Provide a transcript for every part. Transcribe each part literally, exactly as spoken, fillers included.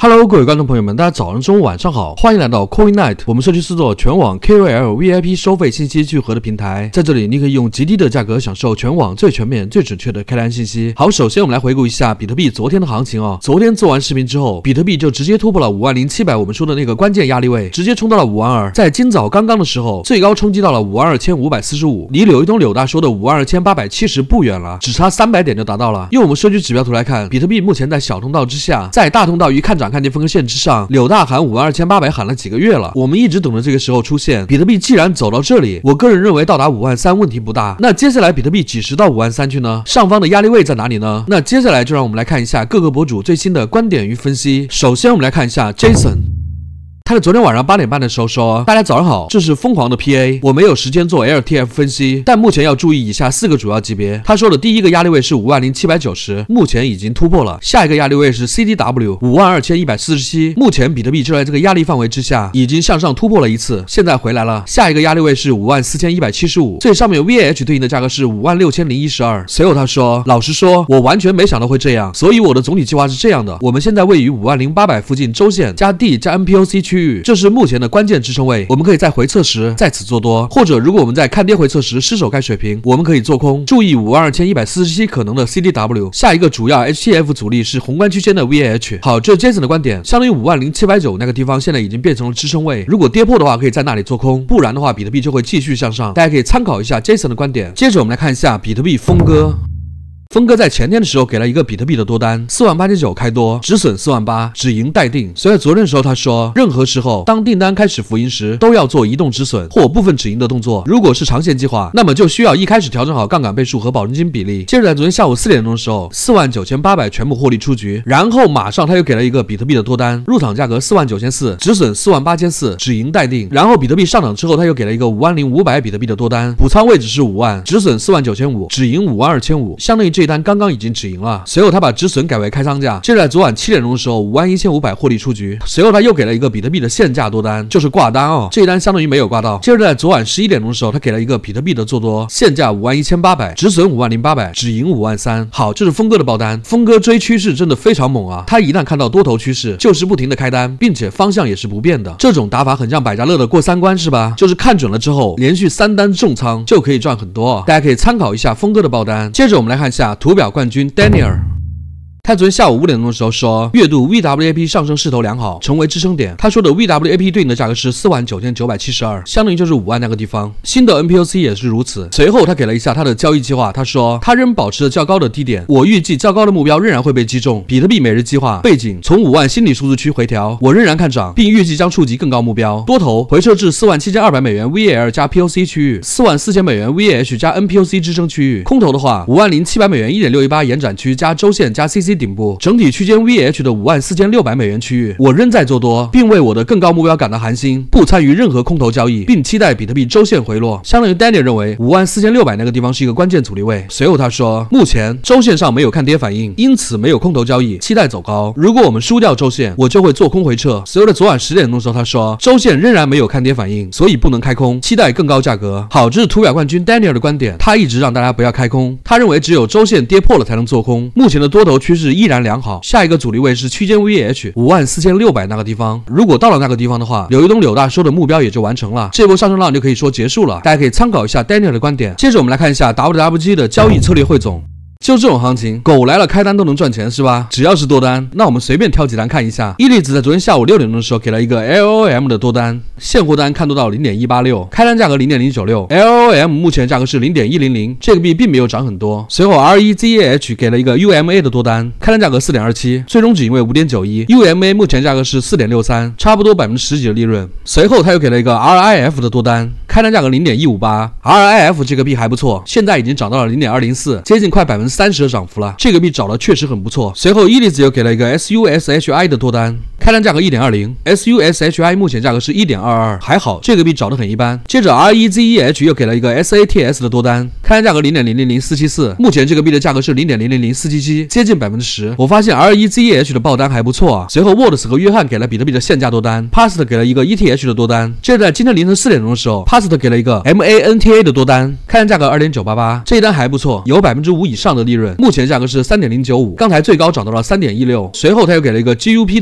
Hello， 各位观众朋友们，大家早上、中午、晚上好，欢迎来到 Coin Night， 我们社区是做全网 K O L V I P 收费信息聚合的平台，在这里你可以用极低的价格享受全网最全面、最准确的开单信息。好，首先我们来回顾一下比特币昨天的行情哦。昨天做完视频之后，比特币就直接突破了五万零七百，我们说的那个关键压力位，直接冲到了五万二。在今早刚刚的时候，最高冲击到了五万二千五百四十五，离柳一东柳大说的五万二千八百七十不远了，只差三百点就达到了。用我们社区指标图来看，比特币目前在小通道之下，在大通道与看涨看跌分割线之上。柳大喊五万二千八百喊了几个月了，我们一直等着这个时候出现。比特币既然走到这里，我个人认为到达五万三问题不大。那接下来比特币几时到五万三去呢？上方的压力位在哪里呢？那接下来就让我们来看一下各个博主最新的观点与分析。首先我们来看一下 Jason。他在昨天晚上八点半的时候说：“大家早上好，这是疯狂的 P A， 我没有时间做 L T F 分析，但目前要注意以下四个主要级别。”他说的第一个压力位是五万零七百九十，目前已经突破了。下一个压力位是 C D W 五万二千一百四十七，目前比特币就在这个压力范围之下，已经向上突破了一次，现在回来了。下一个压力位是五万四千一百七十五，最上面 V H 对应的价格是五万六千零一十二。随后他说：“老实说，我完全没想到会这样，所以我的总体计划是这样的：我们现在位于五万零八百附近周线加 D 加 N P O C 区域，这是目前的关键支撑位，我们可以在回测时在此做多，或者如果我们在看跌回测时失守该水平，我们可以做空。注意五万二千一百四十七可能的 C D W， 下一个主要 H T F 阻力是宏观区间的 V H。好，这是 Jason 的观点，相当于五万零七百九那个地方现在已经变成了支撑位，如果跌破的话，可以在那里做空，不然的话，比特币就会继续向上。大家可以参考一下 Jason 的观点。接着我们来看一下比特币峰哥。峰哥在前天的时候给了一个比特币的多单，四万八千九开多，止损四万八，止盈待定。所以昨天的时候他说，任何时候当订单开始浮盈时，都要做移动止损或部分止盈的动作。如果是长线计划，那么就需要一开始调整好杠杆倍数和保证金比例。接着在昨天下午四点钟的时候，四万九千八百全部获利出局，然后马上他又给了一个比特币的多单，入场价格四万九千四，止损四万八千四，止盈待定。然后比特币上涨之后，他又给了一个五万零五百比特币的多单，补仓位置是五万，止损四万九千五，止盈五万二千五，相当于这一单刚刚已经止盈了。随后他把止损改为开仓价，接着在昨晚七点钟的时候，五万一千五百获利出局。随后他又给了一个比特币的限价多单，就是挂单哦，这一单相当于没有挂到。接着在昨晚十一点钟的时候，他给了一个比特币的做多，限价五万一千八百，止损五万零八百，止盈五万三。好，这是峰哥的爆单。峰哥追趋势真的非常猛啊，他一旦看到多头趋势，就是不停的开单，并且方向也是不变的。这种打法很像百家乐的过三关是吧？就是看准了之后，连续三单重仓就可以赚很多哦。大家可以参考一下峰哥的爆单。接着我们来看一下图表冠军 Daniel。他昨天下午五点钟的时候说，月度 V W A P 上升势头良好，成为支撑点。他说的 V W A P 对应的价格是四万九千九百七十二，相当于就是五万那个地方。新的 N P O C 也是如此。随后他给了一下他的交易计划，他说他仍保持着较高的低点，我预计较高的目标仍然会被击中。比特币每日计划背景从五万心理数字区回调，我仍然看涨，并预计将触及更高目标。多头回撤至四万七千二百美元 V A L 加 P O C 区域，四万四千美元 V H 加 N P O C 支撑区域。空头的话，五万零七百美元 一点六一八 延展区加周线加 C C 顶部，整体区间 V H 的五万四千六百美元区域，我仍在做多，并为我的更高目标感到寒心，不参与任何空头交易，并期待比特币周线回落。相当于 Daniel 认为五万四千六百那个地方是一个关键阻力位。随后他说，目前周线上没有看跌反应，因此没有空头交易，期待走高。如果我们输掉周线，我就会做空回撤。随后的昨晚十点钟的时候，他说周线仍然没有看跌反应，所以不能开空，期待更高价格。好，这是图表冠军 Daniel 的观点，他一直让大家不要开空，他认为只有周线跌破了才能做空。目前的多头趋势依然良好。下一个阻力位是区间 V H 五万四千六百那个地方，如果到了那个地方的话，柳一东柳大说的目标也就完成了，这波上升浪就可以说结束了。大家可以参考一下 Daniel 的观点。接着我们来看一下 W W G 的交易策略汇总。就这种行情，狗来了开单都能赚钱是吧？只要是多单，那我们随便挑几单看一下。伊利子在昨天下午六点钟的时候给了一个 L O M 的多单，现货单看多到 零点一八六， 开单价格 零点零九六， L O M 目前价格是 零点一零零， 这个币并没有涨很多。随后 R E Z H 给了一个 U M A 的多单，开单价格 四点二七， 最终止盈为 五点九一， U M A 目前价格是 四点六三， 差不多 百分之十 几的利润。随后他又给了一个 R I F 的多单，开单价格 零点一五八， R I F 这个币还不错，现在已经涨到了 零点二零四， 接近快 百分之三十 的涨幅了，这个币找的确实很不错。随后伊利子又给了一个 S U S H I 的多单，开单价格 一点二零， S U S H I 目前价格是 一点二二， 还好这个币找得很一般。接着 R E Z H 又给了一个 S A T S 的多单，开单价格 零点零零零四七四， 目前这个币的价格是 零点零零零四七七， 接近 百分之十。 我发现 R E Z H 的爆单还不错啊。随后 Words 和约翰给了比特币的限价多单， Past 给了一个 E T H 的多单。接着在今天凌晨四点钟的时候， Past 给了一个 M A N T A 的多单，开单价格 二点九八八， 这一单还不错，有 百分之五 以上的利润，目前价格是 三点零九五， 刚才最高涨到了 三点一六。 随后他又给了一个 G U P 的多单，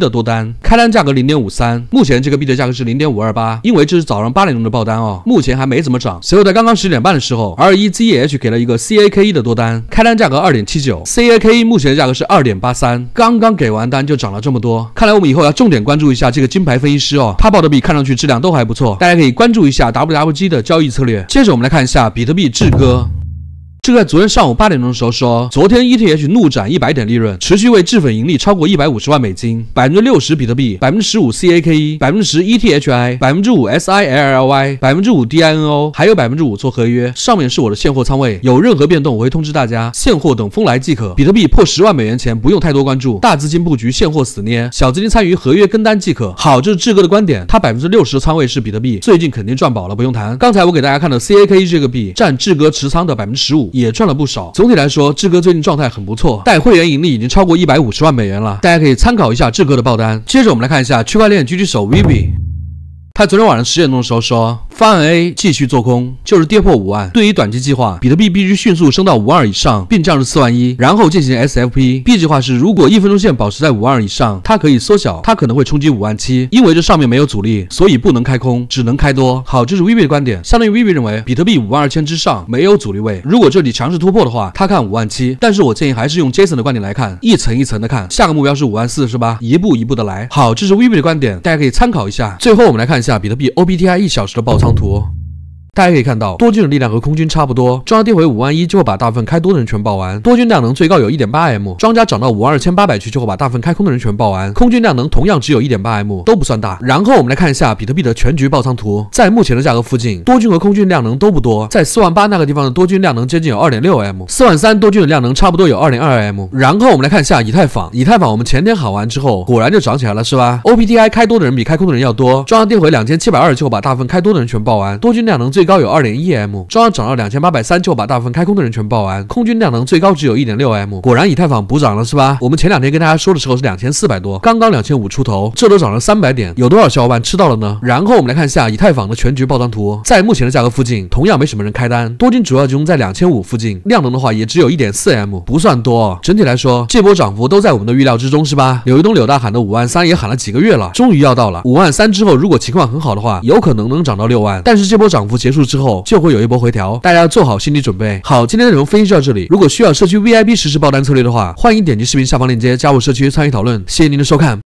单，开单价格零点五三，目前这个币的价格是零点五二八，因为这是早上八点钟的爆单哦，目前还没怎么涨。随后在刚刚十点半的时候 ，R 一 Z H 给了一个 C A K E 的多单，开单价格二点七九 ，C A K E 目前的价格是二点八三，刚刚给完单就涨了这么多，看来我们以后要重点关注一下这个金牌分析师哦，他报的币看上去质量都还不错，大家可以关注一下 W W G 的交易策略。接着我们来看一下比特币智哥。这个在昨天上午八点钟的时候说，昨天 E T H 怒斩一百点利润，持续为质粉盈利超过一百五十万美金，百分之六十比特币，百分之十五 C A K E， 百分之十 E T H I， 百分之五 S I L L Y， 百分之五 D I N O， 还有百分之五做合约。上面是我的现货仓位，有任何变动我会通知大家，现货等风来即可。比特币破十万美元前不用太多关注，大资金布局现货死捏，小资金参与合约跟单即可。好，这是志哥的观点，他百分之六十的仓位是比特币，最近肯定赚饱了，不用谈。刚才我给大家看的 C A K E 这个币占志哥持仓的百分之十五，也赚了不少。总体来说，志哥最近状态很不错，带会员盈利已经超过一百五十万美元了，大家可以参考一下志哥的爆单。接着我们来看一下区块链狙击手 Vivi。他昨天晚上十点钟的时候说，方案 A 继续做空，就是跌破五万。对于短期计划，比特币必须迅速升到五万二以上，并降至四万一，然后进行 S F P。B 计划是，如果一分钟线保持在五万二以上，它可以缩小，它可能会冲击五万七。因为这上面没有阻力，所以不能开空，只能开多。好，这是 Vivi 的观点，相当于 Vivi 认为比特币五万二千之上没有阻力位，如果这里强势突破的话，他看五万七。但是我建议还是用 Jason 的观点来看，一层一层的看，下个目标是五万四是吧？一步一步的来。好，这是 Vivi 的观点，大家可以参考一下。最后我们来看一下比特币 O P T I 一小时的爆仓图。大家可以看到，多军的力量和空军差不多，庄家跌回五万一就会把大部分开多的人全爆完。多军量能最高有 一点八 M， 庄家涨到五万二千八百去就会把大部分开空的人全爆完。空军量能同样只有 一点八 M， 都不算大。然后我们来看一下比特币的全局爆仓图，在目前的价格附近，多军和空军量能都不多，在四万八那个地方的多军量能接近有 二点六 M， 四万三多军的量能差不多有 二点二 M。然后我们来看一下以太坊，以太坊我们前天喊完之后，果然就涨起来了是吧 ？O P T I 开多的人比开空的人要多，庄家跌回两千七百二就会把大部分开多的人全爆完。多军量能最高有 二点一 M。庄家涨到两千八百三就把大部分开空的人全爆完，空军量能最高只有 一点六 M， 果然以太坊补涨了是吧？我们前两天跟大家说的时候是两千四百多，刚刚两千五出头，这都涨了三百点，有多少小伙伴吃到了呢？然后我们来看一下以太坊的全局爆仓图，在目前的价格附近，同样没什么人开单，多军主要集中在两千五附近，量能的话也只有 一点四 M， 不算多。整体来说，这波涨幅都在我们的预料之中是吧？柳一东柳大喊的五万三也喊了几个月了，终于要到了五万三之后，如果情况很好的话，有可能能涨到六万，但是这波涨幅结束之后，就会有一波回调，大家要做好心理准备。好，今天的内容分析就到这里。如果需要社区 V I P 实时爆单策略的话，欢迎点击视频下方链接加入社区参与讨论。谢谢您的收看。